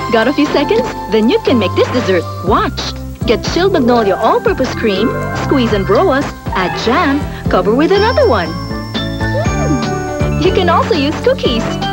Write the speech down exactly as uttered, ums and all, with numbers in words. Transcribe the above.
Got a few seconds? Then you can make this dessert. Watch. Get chilled Magnolia all-purpose cream, squeeze and broas, add jam, cover with another one. Mm. You can also use cookies.